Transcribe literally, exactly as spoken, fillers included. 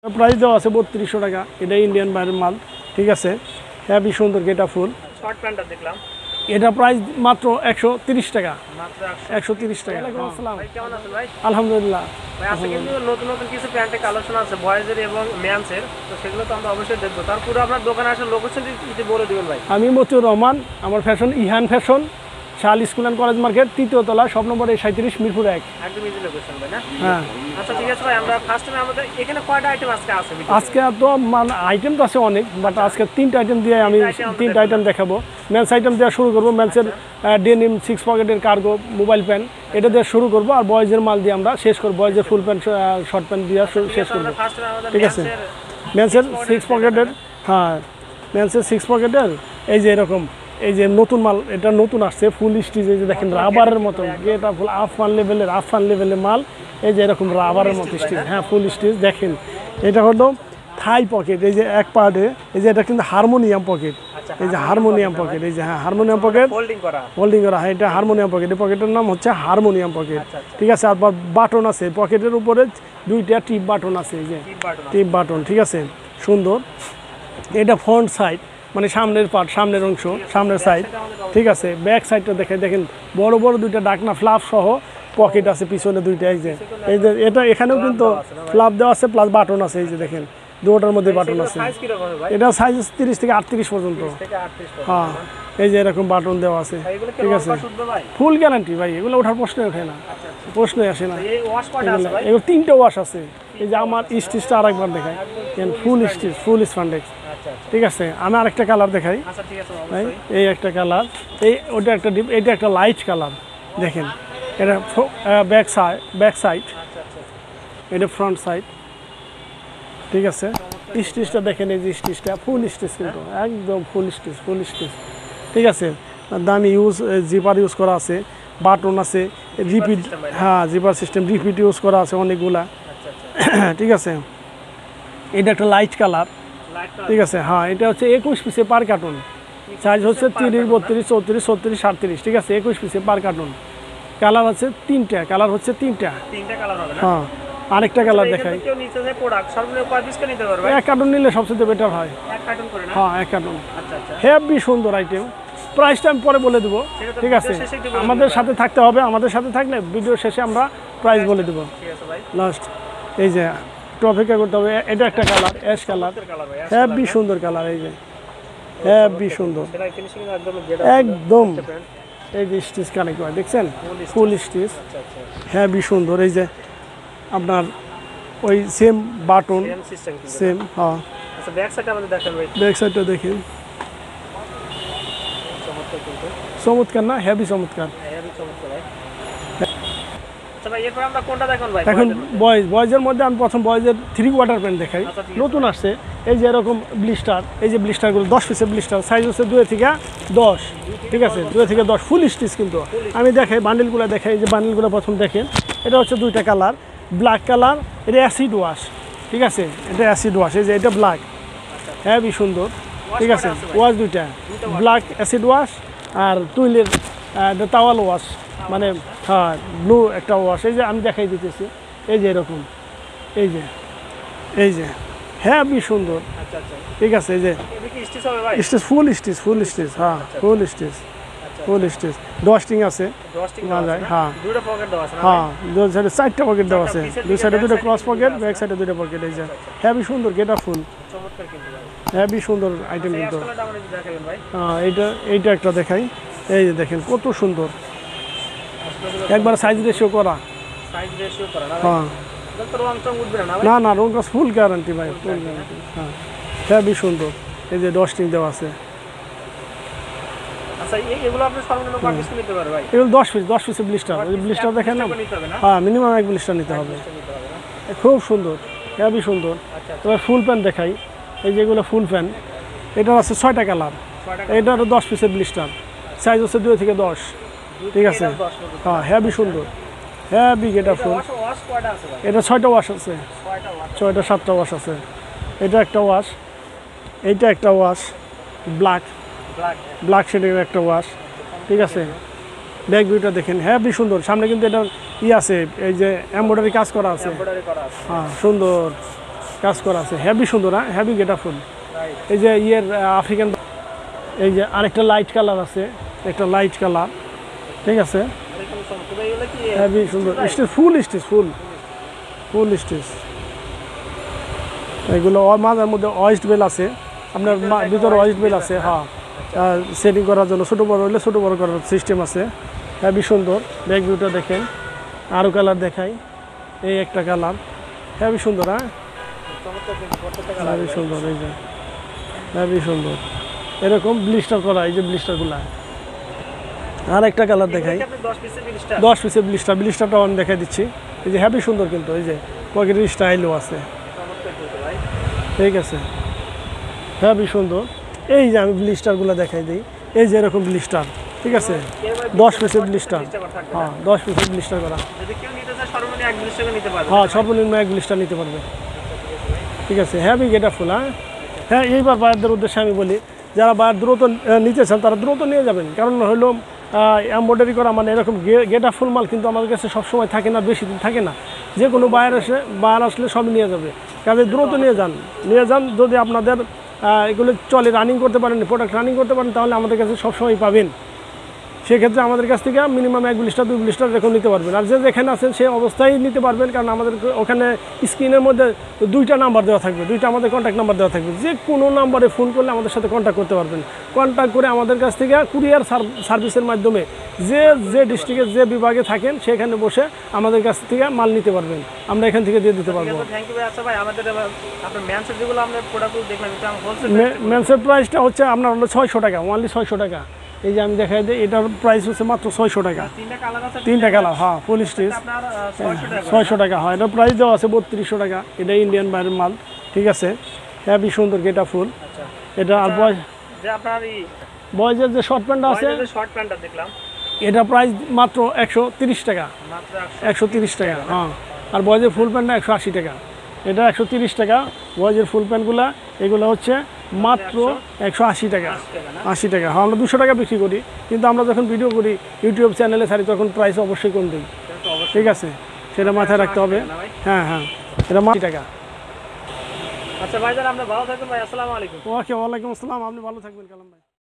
Price দেওয়া আছে বত্রিশশো টাকা। এটা ইন্ডিয়ান বাইরের মাল, ঠিক আছে, হেভি সুন্দর গেটা ফুল। শর্ট প্যান্টটা দেখলাম, এটা প্রাইস মাত্র একশো তিরিশ টাকা, একশো তিরিশ টাকা। আলহামদুলিল্লাহ ভাই আজকে কিন্তু নতুন নতুন কিছু প্যান্টের কালেকশন আছে বয়েজের এবং মেন্সের, তো সেগুলো তো আমরা অবশ্যই দেখবো। তার পুরো আপনার দোকানে আসার লোকেশন যদি বলে দিবেন ভাই। আমি মতিউর রহমান, আমার ফ্যাশন ইহান ফ্যাশন, শাল স্কুল অ্যান্ড কলেজ মার্কেট, তৃতীয় তলা, সব নম্বর এই সাঁত্রিশ, মিরপুর এক। একদম ইজি লোকেশন ভাই না? হ্যাঁ আচ্ছা ঠিক আছে ভাই, আমরা ফার্স্ট টাইম আমাদের এখানে কয়টা আইটেম আজকে আছে? আজকে তো মানে আইটেম তো আছে অনেক, বাট আজকে তিনটা আইটেম দিয়ে আমি তিনটা আইটেম দেখাবো। মেন্স আইটেম দেওয়া শুরু করবো, মেন্সের ডেনিম সিক্স পকেটের কার্গো মোবাইল প্যান্ট এটা দিয়ে শুরু করবো, আর বয়েজের মাল দিয়ে আমরা শেষ করবো, বয়েজের ফুল প্যান্ট শর্ট প্যান্ট দিয়ে শেষ করবো, ঠিক আছে। মেন্সের সিক্স পকেটের, হ্যাঁ মেন্সের সিক্স পকেটের এই যে এরকম, এই যে নতুন মাল, এটা নতুন আসছে ফুল স্টিচ, এই যে দেখেন রাবারের মতো, এটা ফুল আফান লেভেলের আফান লেভেলের মাল, এই যে এরকম রাবারের মতো স্টিচ, হ্যাঁ ফুল স্টিচ দেখেন। এটা হলো থাই পকেট, এই যে এক পার্টে, এই যে এটা কিন্তু হারমোনিয়াম পকেট, এই যে হারমোনিয়াম পকেট, এই যে হ্যাঁ হারমোনিয়াম পকেট হোল্ডিং করা, হোল্ডিং করা, হ্যাঁ এটা হারমোনিয়াম পকেট, এই পকেটের নাম হচ্ছে হারমোনিয়াম পকেট, ঠিক আছে। আর বাটন আছে পকেটের উপরে দুইটা টিপ বাটন আছে, এই যে টিপ বাটন, ঠিক আছে সুন্দর। এটা ফ্রন্ট সাইড মানে সামনের পার্ট, সামনের অংশ, সামনের সাইড, ঠিক আছে। ব্যাক সাইডটা দেখে দেখেন বড় বড় দুইটা ডাকনা ফ্লাপ সহ পকেট আছে পিছনে দুইটা, এই যে এই যে এটা এখানেও কিন্তু ফ্লাপ দেওয়া আছে প্লাস বাটন আছে, এই যে দেখেন দুটোটার মধ্যে বাটন আছে। এটা সাইজ তিরিশ থেকে আটত্রিশ পর্যন্ত, হ্যাঁ এই যে এরকম বাটন দেওয়া আছে, ঠিক আছে। ফুল গ্যারান্টি ভাই, এগুলো ওঠার প্রশ্নই ওঠে না, প্রশ্নই আসে না। এগুলো তিনটে ওয়াশ আছে, এই যে আমার স্টিচটা আরেকবার দেখাই, ফুল স্টিচ, ফুল স্প্যান্ডেক্স, ঠিক আছে। আমি আরেকটা কালার দেখাই, এই একটা কালার, এই ওটা একটা ডিপ, এটা একটা লাইট কালার দেখেন। এটা ব্যাক সাইড, ব্যাক সাইড, এটা ফ্রন্ট সাইড, ঠিক আছে। স্টিচটা দেখেন, এই যে স্টিচটা ফুল স্টিচ, কিন্তু একদম ফুল স্টিচ, ফুল স্টিচ, ঠিক আছে। দামি ইউজ জিপার ইউজ করা আছে, বাটন আছে, রিপিট, হ্যাঁ জিপার সিস্টেম রিপিট ইউজ করা আছে অনেকগুলা, ঠিক আছে। এটা একটা লাইট কালার, ঠিক আছে, হ্যাঁ এটা হচ্ছে একুশ পিসে পার কার্টুন, সাইজ হচ্ছে তিরিশ, বত্রিশ, চৌত্রিশ, ছত্রিশ, সাতত্রিশ, ঠিক আছে। একুশ পিসে পার কার্টুন, কালার হচ্ছে তিনটা, কালার হচ্ছে তিনটা, হ্যাঁ। আরেকটা কালার দেখাই, এক কার্টুন নিলে সবচেয়ে বেটার হয়, হ্যাঁ এক কার্টুন, হেভি সুন্দর আইটেম। প্রাইসটা আমি পরে বলে দেবো, ঠিক আছে। আমাদের সাথে থাকতে হবে, আমাদের সাথে থাকলে ভিডিও শেষে আমরা প্রাইস বলে দেবো লাস্ট। এই যে টপিকা করতে হবে, এটা একটা কালার অ্যাশ কালার, হেভি সুন্দর কালার, এই যে হেভি সুন্দর একদম, এই যে স্টিচ কানেক্ট হয় দেখছেন, ফুল স্টিচ, হেভি সুন্দর। এই যে আপনার ওই সেম বাটন, সেম, হ্যাঁ ব্যাক সাইডটা দেখেন, চমৎকার না, হেভি চমৎকার। এখন বয়েজ, বয়েজের মধ্যে আমি প্রথম বয়েজের থ্রি কোয়ার্টার প্যান্ট দেখাই, নতুন আসছে। এই যে এরকম ব্লিস্টার, এই যে ব্লিস্টারগুলো দশ পিসের ব্লিস্টার, সাইজ হচ্ছে দুই থেকে দশ, ঠিক আছে, দুই থেকে দশ, ফুল স্টিচ কিন্তু। আমি দেখাই বান্ডেলগুলো দেখাই, এই যে বান্ডেলগুলো প্রথম দেখেন, এটা হচ্ছে দুইটা কালার, ব্ল্যাক কালার, এটা অ্যাসিড ওয়াশ, ঠিক আছে, এটা অ্যাসিড ওয়াশ, এই যে এটা ব্ল্যাক, হেভি সুন্দর, ঠিক আছে। ওয়াশ দুইটা, ব্ল্যাক অ্যাসিড ওয়াশ আর টুইলের তাওয়াল ওয়াশ, মানে হ্যাঁ ব্লু একটা ওয়াশ, এই যে আমি দেখাই দিতেছি, এই যে এরকম, এই যে এই যে হেভি সুন্দর, ঠিক আছে। এই যে stitch, full stitch, full stitch, হ্যাঁ ফুল স্টিচ, ফুল স্টিচ, ডস্টিং আছে, হ্যাঁ হ্যাঁ দুই সাইডে চারটা পকেট দেওয়া আছে, দুই সাইডে দুটো ক্রস পকেট, ব্যাক সাইডে দুটো পকেট, এই যে হেভি সুন্দর গেটা ফুল, হেভি সুন্দর আইটেম কিন্তু। হ্যাঁ এইটা এইটা একটা দেখাই, এই যে দেখেন কত সুন্দর, একবার সাইজ রেশিও করা, হ্যাঁ না না রং কাজ ফুল গ্যারান্টি ভাই, ফুল গ্যারান্টি, হ্যাঁ হেভি সুন্দর। এই যে ডস্টিং দেওয়া আছে, এগুলো দশ পিস, দশ পিসের ব্লিস্টার, ওই ব্লিস্টার দেখেন না, হ্যাঁ মিনিমাম এক ব্লিস্টার নিতে হবে, খুব সুন্দর, হেভি সুন্দর। তবে ফুল প্যান্ট দেখাই, এই যেগুলো ফুল প্যান্ট, এটার আছে ছয়টা কালার, এটার দশ পিসের ব্লিস্টার, সাইজ হচ্ছে দুই থেকে দশ, ঠিক আছে, হ্যাঁ হেভি সুন্দর, হেভি গেটা ফুল। এটা ছয়টা ওয়াশ আছে, ছয়টা সাতটা ওয়াশ আছে, এটা একটা ওয়াশ, এইটা একটা ওয়াশ, ব্ল্যাক ব্ল্যাক শেডের একটা ওয়াশ, ঠিক আছে। ব্যাক ভিউটা দেখেন হেভি সুন্দর, সামনে কিন্তু এটা ই আছে, এই যে এমব্রয়ডারি কাজ করা আছে, হ্যাঁ সুন্দর, কাজ করা আছে, হেভি সুন্দর, হ্যাঁ হেভি গেটা ফুল। এই যে ইয়ের আফ্রিকান, এই যে আরেকটা লাইট কালার আছে, একটা লাইট কালার, ঠিক আছে, হেভি সুন্দর stitch, full stitch, full full stitch. এগুলো মাঝের মধ্যে ওয়েস্ট বেল আছে, আপনার ভিতরে ওয়েস্ট বেল আছে, হ্যাঁ সেটিং করার জন্য, ছোটো বড় হলে ছোটো বড় করার সিস্টেম আছে, হেভি সুন্দর। ব্যাক ভিউটা দেখেন, আরও কালার দেখাই, এই একটা কালার হেভি সুন্দর, হ্যাঁ হেভি সুন্দর, এই যে হেভি সুন্দর, এরকম ব্লিস্টার করা, এই যে ব্লিস্টারগুলা। আর একটা কালার দেখাই, দশ পিসের ব্লিস্টার, ব্লিস্টারটাও আমি দেখাই দিচ্ছি। এই যে হেভি সুন্দর, কিন্তু এই যে পকেটের স্টাইলও আছে, ঠিক আছে, হেভি সুন্দর। এই যে আমি ব্লিস্টারগুলো দেখাই দিই, এই যে এরকম ব্লিস্টার, ঠিক আছে, দশ পিসের ব্লিস্টার, হ্যাঁ দশ পিসের ব্লিস্টার করা, হ্যাঁ সর্বনিম্ন এক ব্লিস্টার নিতে পারবে, ঠিক আছে, হেভি গেটা ফুল। হ্যাঁ হ্যাঁ এইবার বায়ারদের উদ্দেশ্যে আমি বলি, যারা বায়ার দ্রুত নিতে চান তারা দ্রুত নিয়ে যাবেন, কারণ হলো এমব্রয়ডারি করা মানে এরকম গেটা ফুল মাল কিন্তু আমাদের কাছে সবসময় থাকে না, বেশি দিন থাকে না, যে কোনো বায়ার এসে বায়ার আসলে সবই নিয়ে যাবে, কাজে দ্রুত নিয়ে যান, নিয়ে যান। যদি আপনাদের এগুলো চলে, রানিং করতে পারেন, প্রোডাক্ট রানিং করতে পারেন, তাহলে আমাদের কাছে সবসময় পাবেন। সেক্ষেত্রে আমাদের কাছ থেকে মিনিমাম এক ব্লিস্টার দুই ব্লিস্টার এরকম নিতে পারবেন, আর যে যেখানে আছেন সে অবস্থায় নিতে পারবেন, কারণ আমাদের ওখানে স্ক্রিনের মধ্যে দুইটা নাম্বার দেওয়া থাকবে, দুইটা আমাদের কন্ট্যাক্ট নাম্বার দেওয়া থাকবে, যে কোনো নাম্বারে ফোন করলে আমাদের সাথে কন্ট্যাক্ট করতে পারবেন। কন্ট্যাক্ট করে আমাদের কাছ থেকে কুরিয়ার সার্ভিসের মাধ্যমে যে যে ডিস্ট্রিক্টে যে বিভাগে থাকেন সেখানে বসে আমাদের কাছ থেকে মাল নিতে পারবেন, আমরা এখান থেকে দিয়ে দিতে পারবো। মেন্সের প্রাইসটা হচ্ছে আপনার হলো ছয়শো টাকা, ওনলি ছয়শো টাকা। এই যে আমি দেখাই দিই, এটার প্রাইস হচ্ছে মাত্র ছয়শো টাকা, তিনটা কালার, হ্যাঁ ফুল স্টিচ, ছয়শো টাকা হয়। এটার প্রাইস দেওয়া আছে বত্রিশশো টাকা, এটা ইন্ডিয়ান বাইরের মাল, ঠিক আছে, হেভি সুন্দর গেটা ফুল এটা। আর বয়স বয়েজের যে শর্ট প্যান্টটা আছে, এটা প্রাইস মাত্র একশো তিরিশ টাকা, একশো তিরিশ টাকা, হ্যাঁ। আর বয়েজের ফুল প্যান্টটা একশো আশি টাকা, এটা একশো তিরিশ টাকা। বয়েজের ফুল প্যান্টগুলা এগুলো হচ্ছে মাত্র একশো আশি টাকা, আশি টাকা, হ্যাঁ আমরা দুশো টাকা বিক্রি করি, কিন্তু আমরা যখন ভিডিও করি ইউটিউব চ্যানেলে ছাড়ি তখন প্রাইস অবশ্যই কম দিই, ঠিক আছে, সেটা মাথায় রাখতে হবে। হ্যাঁ হ্যাঁ এটা আশি টাকা। আচ্ছা ভাইজান, আপনি ভালো থাকবেন ভাই, আসসালামু আলাইকুম। ওকে, ওয়ালাইকুম আসসালাম, আপনি ভালো থাকবেন কালাম ভাই।